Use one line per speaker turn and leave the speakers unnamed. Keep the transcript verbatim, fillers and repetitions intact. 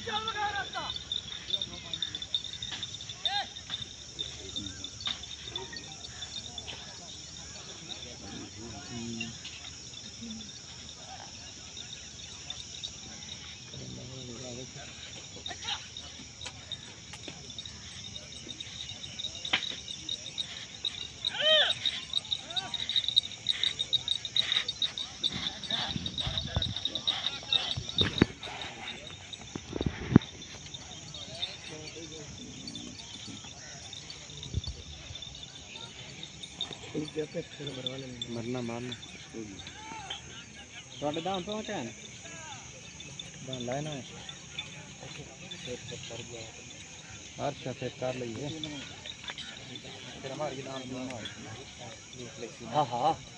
मरना मारना थोड़े दाम पहुँचा है दाम लाना है अच्छा फिर कर लीजिए हाँ हाँ